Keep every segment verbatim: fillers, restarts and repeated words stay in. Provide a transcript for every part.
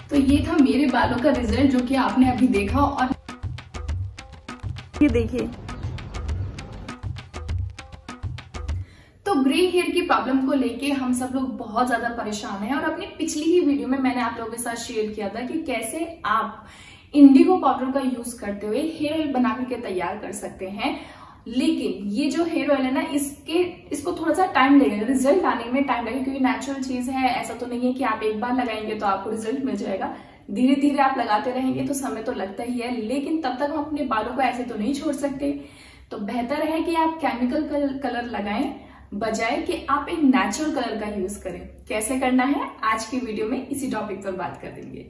तो ये था मेरे बालों का रिजल्ट जो कि आपने अभी देखा। और ये देखिए, तो ग्रे हेयर की प्रॉब्लम को लेके हम सब लोग बहुत ज्यादा परेशान हैं और अपनी पिछली ही वीडियो में मैंने आप लोगों के साथ शेयर किया था कि कैसे आप इंडिगो पाउडर का यूज करते हुए हेयर ऑयल बना करके तैयार कर सकते हैं। लेकिन ये जो हेयर ऑयल है ना, इसके इसको थोड़ा सा टाइम लगेगा, रिजल्ट आने में टाइम लगेगा, क्योंकि नेचुरल चीज है। ऐसा तो नहीं है कि आप एक बार लगाएंगे तो आपको रिजल्ट मिल जाएगा। धीरे धीरे आप लगाते रहेंगे तो समय तो लगता ही है, लेकिन तब तक हम अपने बालों को ऐसे तो नहीं छोड़ सकते। तो बेहतर है कि आप केमिकल कलर लगाएं बजाय कि आप एक नेचुरल कलर का यूज करें। कैसे करना है आज की वीडियो में इसी टॉपिक पर बात करेंगे।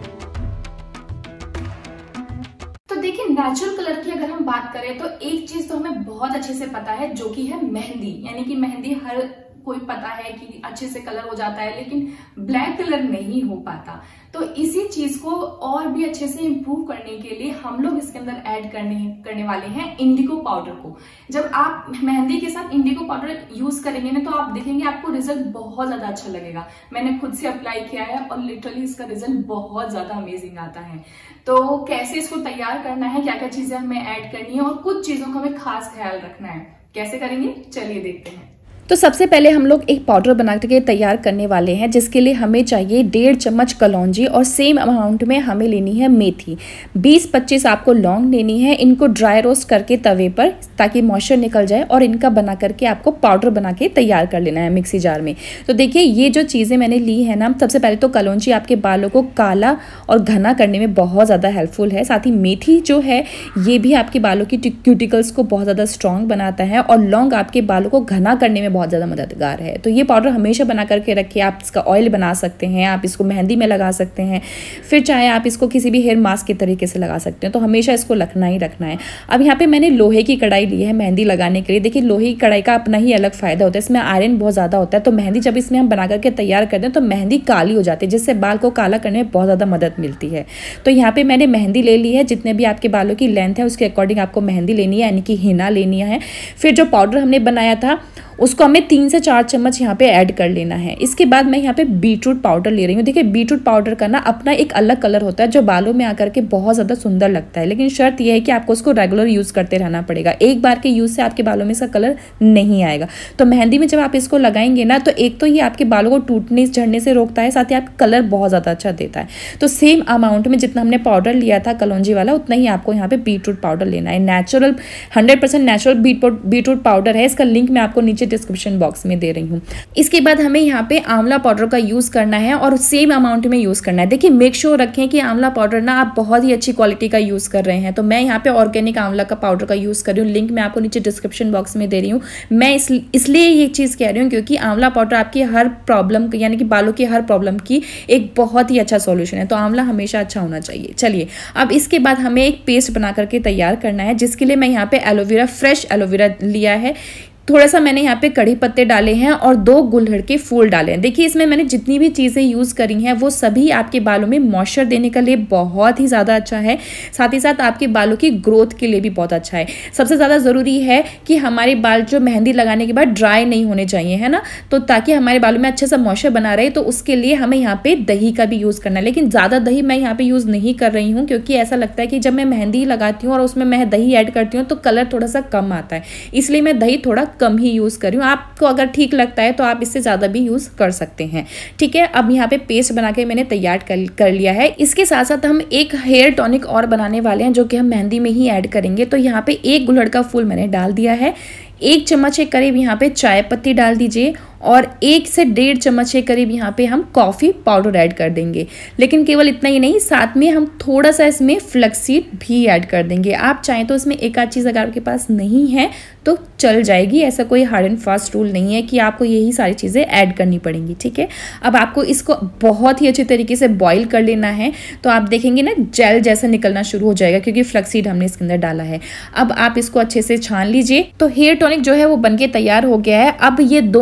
तो देखिए, नेचुरल कलर की अगर हम बात करें तो एक चीज तो हमें बहुत अच्छे से पता है, जो कि है मेहंदी। यानी कि मेहंदी हर कोई पता है कि अच्छे से कलर हो जाता है, लेकिन ब्लैक कलर नहीं हो पाता। तो इसी चीज को और भी अच्छे से इम्प्रूव करने के लिए हम लोग इसके अंदर ऐड करने करने वाले हैं इंडिगो पाउडर को। जब आप मेहंदी के साथ इंडिगो पाउडर यूज करेंगे ना, तो आप देखेंगे आपको रिजल्ट बहुत ज्यादा अच्छा लगेगा। मैंने खुद से अप्लाई किया है और लिटरली इसका रिजल्ट बहुत ज्यादा अमेजिंग आता है। तो कैसे इसको तैयार करना है, क्या क्या चीजें हमें ऐड करनी है और कुछ चीजों का हमें खास ख्याल रखना है, कैसे करेंगे चलिए देखते हैं। तो सबसे पहले हम लोग एक पाउडर बना के तैयार करने वाले हैं, जिसके लिए हमें चाहिए डेढ़ चम्मच कलौंजी और सेम अमाउंट में हमें लेनी है मेथी। बीस पच्चीस आपको लौंग लेनी है। इनको ड्राई रोस्ट करके तवे पर, ताकि मॉइस्चर निकल जाए, और इनका बना करके आपको पाउडर बना के तैयार कर लेना है मिक्सी जार में। तो देखिए, ये जो चीज़ें मैंने ली है ना, सबसे पहले तो कलौंजी आपके बालों को काला और घना करने में बहुत ज़्यादा हेल्पफुल है। साथ ही मेथी जो है ये भी आपके बालों की क्यूटिकल्स को बहुत ज़्यादा स्ट्रॉन्ग बनाता है, और लौंग आपके बालों को घना करने में बहुत ज़्यादा मददगार है। तो ये पाउडर हमेशा बना करके रखिए। आप इसका ऑयल बना सकते हैं, आप इसको मेहंदी में लगा सकते हैं, फिर चाहे आप इसको किसी भी हेयर मास्क के तरीके से लगा सकते हैं। तो हमेशा इसको रखना ही रखना है। अब यहाँ पे मैंने लोहे की कढ़ाई ली है मेहंदी लगाने के लिए। देखिए, लोहे की कढ़ाई का अपना ही अलग फायदा होता है, इसमें आयरन बहुत ज़्यादा होता है। तो मेहंदी जब इसमें हम बना करके तैयार करते हैं तो मेहंदी काली हो जाती है, जिससे बाल को काला करने में बहुत ज़्यादा मदद मिलती है। तो यहाँ पे मैंने मेहंदी ले ली है। जितने भी आपके बालों की लेंथ है उसके अकॉर्डिंग आपको मेहंदी लेनी है, यानी कि हिना लेनी है। फिर जो पाउडर हमने बनाया था उसको हमें तीन से चार चम्मच यहाँ पे ऐड कर लेना है। इसके बाद मैं यहाँ पे बीटरूट पाउडर ले रही हूँ। देखिए, बीटरूट पाउडर का ना अपना एक अलग कलर होता है, जो बालों में आकर के बहुत ज़्यादा सुंदर लगता है। लेकिन शर्त यह है कि आपको उसको रेगुलर यूज़ करते रहना पड़ेगा। एक बार के यूज़ से आपके बालों में इसका कलर नहीं आएगा। तो मेहंदी में जब आप इसको लगाएंगे ना, तो एक तो ये आपके बालों को टूटने झड़ने से रोकता है, साथ ही आपका कलर बहुत ज़्यादा अच्छा देता है। तो सेम अमाउंट में जितना हमने पाउडर लिया था कलौंजी वाला, उतना ही आपको यहाँ पे बीटरूट पाउडर लेना है। Natural hundred percent natural beetroot powder है। इसका लिंक मैं आपको नीचे डिस्क्रिप्शन बॉक्स में दे रही हूँ। इसके बाद हमें यहाँ पे आंवला पाउडर का यूज करना है और सेम अमाउंट में यूज करना है। देखिए, मेक श्योर रखें कि आंवला पाउडर ना आप बहुत ही अच्छी क्वालिटी का यूज कर रहे हैं। तो मैं यहाँ पे ऑर्गेनिक आंवला का पाउडर का यूज कर रही हूँ। लिंक मैं आपको नीचे डिस्क्रिप्शन बॉक्स में दे रही हूँ। मैं इस इसलिए ये चीज कह रही हूँ क्योंकि आंवला पाउडर आपकी हर प्रॉब्लम, यानी कि बालों की हर प्रॉब्लम की एक बहुत ही अच्छा सॉल्यूशन है। तो आंवला हमेशा अच्छा होना चाहिए। चलिए, अब इसके बाद हमें एक पेस्ट बना करके तैयार करना है, जिसके लिए मैं यहाँ पे एलोवेरा, फ्रेश एलोवेरा लिया है। थोड़ा सा मैंने यहाँ पे कड़ी पत्ते डाले हैं और दो गुलहड़ के फूल डाले हैं। देखिए, इसमें मैंने जितनी भी चीज़ें यूज़ करी हैं वो सभी आपके बालों में मॉइस्चर देने के लिए बहुत ही ज़्यादा अच्छा है, साथ ही साथ आपके बालों की ग्रोथ के लिए भी बहुत अच्छा है। सबसे ज़्यादा ज़रूरी है कि हमारे बाल जो मेहंदी लगाने के बाद ड्राई नहीं होने चाहिए, है ना। तो ताकि हमारे बालों में अच्छे से मॉइस्चर बना रहे, तो उसके लिए हमें यहाँ पे दही का भी यूज़ करना है। लेकिन ज़्यादा दही मैं यहाँ पे यूज़ नहीं कर रही हूँ, क्योंकि ऐसा लगता है कि जब मैं मेहंदी लगाती हूँ और उसमें मैं दही ऐड करती हूँ तो कलर थोड़ा सा कम आता है, इसलिए मैं दही थोड़ा कम ही यूज़ कर रही हूँ। आपको अगर ठीक लगता है तो आप इससे ज़्यादा भी यूज़ कर सकते हैं। ठीक है, अब यहाँ पे पेस्ट बना के मैंने तैयार कर, कर लिया है। इसके साथ साथ हम एक हेयर टॉनिक और बनाने वाले हैं, जो कि हम मेहंदी में ही ऐड करेंगे। तो यहाँ पे एक गुलहड़ का फूल मैंने डाल दिया है। एक चम्मच के करीब यहाँ पे चाय पत्ती डाल दीजिए, और एक से डेढ़ चम्मच के करीब यहाँ पे हम कॉफ़ी पाउडर ऐड कर देंगे। लेकिन केवल इतना ही नहीं, साथ में हम थोड़ा सा इसमें फ्लैक्सीड भी ऐड कर देंगे। आप चाहें तो इसमें एक आध चीज़ अगर आपके पास नहीं है तो चल जाएगी। ऐसा कोई हार्ड एंड फास्ट रूल नहीं है कि आपको यही सारी चीज़ें ऐड करनी पड़ेंगी। ठीक है, अब आपको इसको बहुत ही अच्छे तरीके से बॉईल कर लेना है। तो आप देखेंगे ना, जेल जैसा निकलना शुरू हो जाएगा, क्योंकि फ्लैक्सीड हमने इसके अंदर डाला है। अब आप इसको अच्छे से छान लीजिए। तो हेयर टॉनिक जो है वो बनके तैयार हो गया है। अब ये दोनों ही जो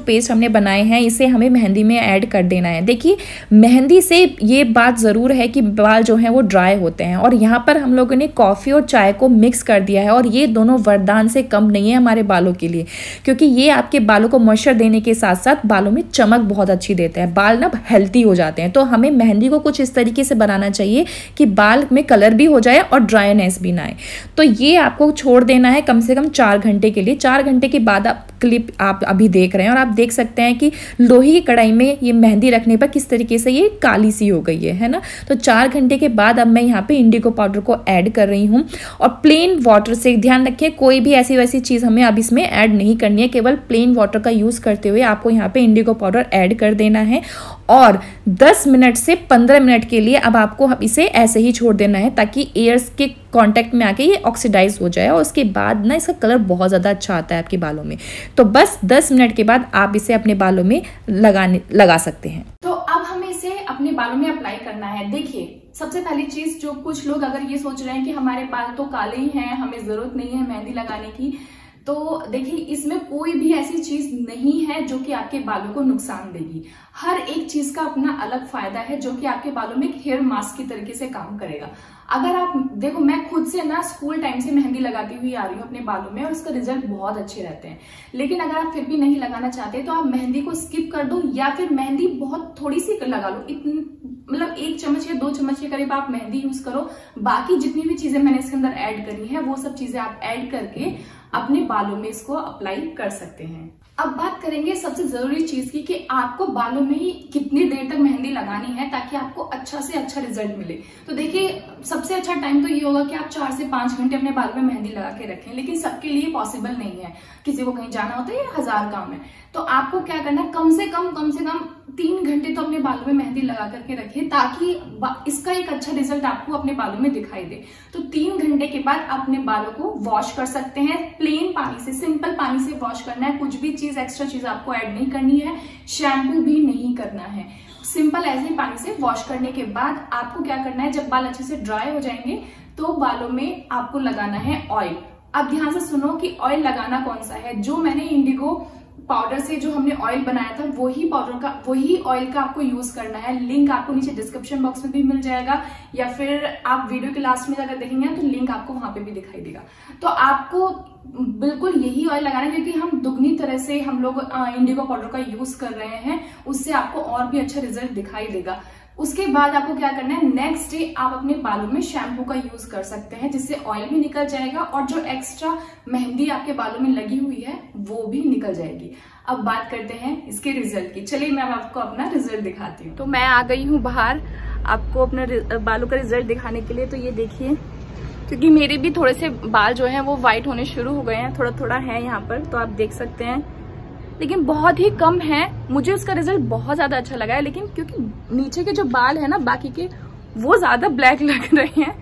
पेस्ट हमने बनाए हैं इसे हमें मेहंदी में ऐड कर देना है। देखिए मेहंदी से ये बात ज़रूर है कि बाल जो हैं वो ड्राई होते हैं, और यहाँ पर हम लोगों ने कॉफ़ी और चाय को मिक्स कर दिया है, और ये दोनों वरदान से कम नहीं है हमारे बालों के लिए, क्योंकि ये आपके बालों को मॉइस्चर देने के साथ साथ बालों में चमक बहुत अच्छी देते हैं, बाल ना हेल्थी हो जाते हैं। तो हमें मेहंदी को कुछ इस तरीके से बनाना चाहिए कि बाल में कलर भी हो जाए और ड्राईनेस भी ना आए। तो ये आपको छोड़ देना है कम से कम चार घंटे के लिए। चार घंटे के बाद आप क्लिप आप अभी देख रहे हैं और आप देख सकते हैं कि लोहे की कढ़ाई में ये मेहंदी रखने पर किस तरीके से ये काली सी हो गई है है ना। तो चार घंटे के बाद अब मैं यहाँ पे इंडिगो पाउडर को ऐड कर रही हूँ, और प्लेन वाटर से ध्यान रखें कोई भी ऐसी वैसी चीज़ हमें अब इसमें ऐड नहीं करनी है, केवल प्लेन वाटर का यूज़ करते हुए आपको यहाँ पे इंडिगो पाउडर ऐड कर देना है, और दस मिनट से पंद्रह मिनट के लिए अब आपको इसे ऐसे ही छोड़ देना है ताकि एयर्स के कांटेक्ट में आके ये ऑक्सीडाइज हो जाए, और उसके बाद ना इसका कलर बहुत ज़्यादा अच्छा आता है आपके बालों में। तो बस दस मिनट के बाद आप इसे अपने बालों में लगाने लगा सकते हैं। तो अब हमें इसे अपने बालों में अप्लाई करना है। देखिए सबसे पहली चीज, जो कुछ लोग अगर ये सोच रहे हैं कि हमारे बाल तो काले ही हैं, हमें जरूरत नहीं है मेहंदी लगाने की, तो देखिए इसमें कोई भी ऐसी चीज नहीं है जो कि आपके बालों को नुकसान देगी। हर एक चीज का अपना अलग फायदा है जो कि आपके बालों में एक हेयर मास्क की तरीके से काम करेगा। अगर आप देखो, मैं खुद से ना स्कूल टाइम से मेहंदी लगाती हुई आ रही हूँ अपने बालों में, और उसका रिजल्ट बहुत अच्छे रहते हैं। लेकिन अगर आप फिर भी नहीं लगाना चाहते तो आप मेहंदी को स्किप कर दो, या फिर मेहंदी बहुत थोड़ी सी लगा लो, इतनी मतलब एक चम्मच या दो चम्मच के करीब आप मेहंदी यूज करो। बाकी जितनी भी चीजें मैंने इसके अंदर ऐड करी है वो सब चीजें आप ऐड करके अपने बालों में इसको अप्लाई कर सकते हैं। अब बात करेंगे सबसे जरूरी चीज की कि आपको बालों में ही कितनी देर तक मेहंदी लगानी है ताकि आपको अच्छा से अच्छा रिजल्ट मिले। तो देखिए सबसे अच्छा टाइम तो ये होगा कि आप चार से पांच घंटे अपने बालों में मेहंदी लगा के रखें, लेकिन सबके लिए पॉसिबल नहीं है, किसी को कहीं जाना होता है या हजार काम है। तो आपको क्या करना है, कम से कम कम से कम तीन घंटे तो अपने बालों में मेहंदी लगा करके रखें ताकि इसका एक अच्छा रिजल्ट आपको अपने बालों में दिखाई दे। तो तीन घंटे के बाद अपने बालों को वॉश कर सकते हैं प्लेन पानी से, सिंपल पानी से वॉश करना है, कुछ भी चीज एक्स्ट्रा चीज आपको ऐड नहीं करनी है, शैम्पू भी नहीं करना है, सिंपल ऐसे ही पानी से वॉश करने के बाद आपको क्या करना है, जब बाल अच्छे से ड्राई हो जाएंगे तो बालों में आपको लगाना है ऑयल। अब ध्यान से सुनो कि ऑयल लगाना कौन सा है। जो मैंने इंडिगो पाउडर से जो हमने ऑयल बनाया था वही पाउडर का वही ऑयल का आपको यूज करना है। लिंक आपको नीचे डिस्क्रिप्शन बॉक्स में भी मिल जाएगा, या फिर आप वीडियो के लास्ट में अगर देखेंगे तो लिंक आपको वहां पे भी दिखाई देगा। तो आपको बिल्कुल यही ऑयल लगाना है, क्योंकि हम दुगनी तरह से हम लोग इंडिगो पाउडर का यूज कर रहे हैं, उससे आपको और भी अच्छा रिजल्ट दिखाई देगा। उसके बाद आपको क्या करना है, नेक्स्ट डे आप अपने बालों में शैम्पू का यूज कर सकते हैं, जिससे ऑयल भी निकल जाएगा और जो एक्स्ट्रा मेहंदी आपके बालों में लगी हुई है वो भी निकल जाएगी। अब बात करते हैं इसके रिजल्ट की। चलिए मैं आपको अपना रिजल्ट दिखाती हूँ। तो मैं आ गई हूँ बाहर आपको अपने बालों का रिजल्ट दिखाने के लिए। तो ये देखिए, क्योंकि मेरे भी थोड़े से बाल जो हैं वो व्हाइट होने शुरू हो गए हैं, थोड़ा थोड़ा है यहाँ पर, तो आप देख सकते हैं, लेकिन बहुत ही कम है। मुझे उसका रिजल्ट बहुत ज्यादा अच्छा लगा है, लेकिन क्योंकि नीचे के जो बाल है ना बाकी के वो ज्यादा ब्लैक लग रहे हैं।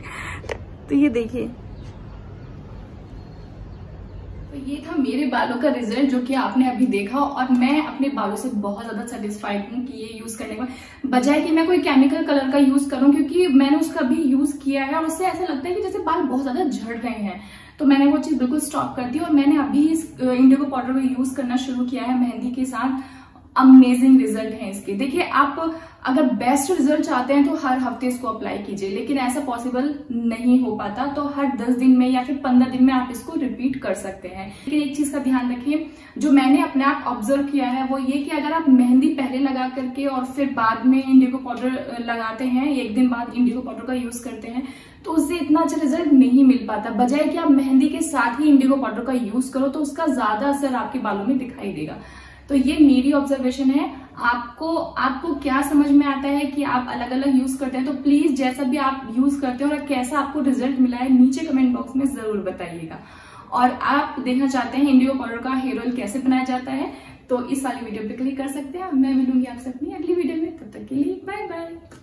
तो ये देखिए, तो ये था मेरे बालों का रिजल्ट जो कि आपने अभी देखा, और मैं अपने बालों से बहुत ज्यादा सेटिस्फाइड हूँ कि ये यूज करने के बजाय कि मैं कोई केमिकल कलर का यूज करूँ, क्योंकि मैंने उसका भी यूज किया है और उससे ऐसा लगता है कि जैसे बाल बहुत ज्यादा झड़ रहे हैं। तो मैंने वो चीज बिल्कुल स्टॉप कर दी और मैंने अभी इस इंडिगो पाउडर को यूज करना शुरू किया है मेहंदी के साथ। अमेजिंग रिजल्ट है इसके। देखिए, आप अगर बेस्ट रिजल्ट चाहते हैं तो हर हफ्ते इसको अप्लाई कीजिए, लेकिन ऐसा पॉसिबल नहीं हो पाता, तो हर दस दिन में या फिर पंद्रह दिन में आप इसको रिपीट कर सकते हैं। लेकिन एक चीज का ध्यान रखिए, जो मैंने अपने आप ऑब्जर्व किया है वो ये कि अगर आप मेहंदी पहले लगा करके और फिर बाद में इंडिगो पाउडर लगाते हैं, एक दिन बाद इंडिगो पाउडर का यूज करते हैं, तो उससे इतना अच्छा रिजल्ट नहीं मिल पाता। बजाय कि आप मेहंदी के साथ ही इंडिगो पाउडर का यूज करो तो उसका ज्यादा असर आपके बालों में दिखाई देगा। तो ये मेरी ऑब्जर्वेशन है। आपको आपको क्या समझ में आता है कि आप अलग अलग यूज करते हैं, तो प्लीज जैसा भी आप यूज करते हैं और कैसा आपको रिजल्ट मिला है नीचे कमेंट बॉक्स में जरूर बताइएगा। और आप देखना चाहते हैं इंडिगो पाउडर का हेयर ऑयल कैसे बनाया जाता है, तो इस वाली वीडियो पे क्लिक कर सकते हैं। मैं मिलूंगी आपसे अपनी अगली वीडियो में, तब तक के लिए बाय बाय।